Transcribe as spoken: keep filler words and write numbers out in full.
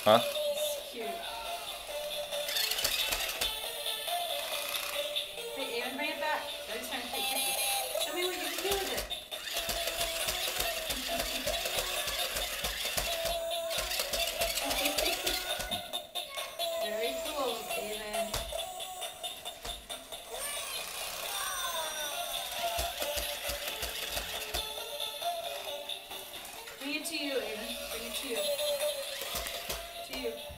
Huh? It's cute. Hey, Aaron, bring it back. Daddy's trying to take pictures. Show me what you can do with it. Very cool, Aiden. Bring it to you, Aiden. Bring it to you. To you.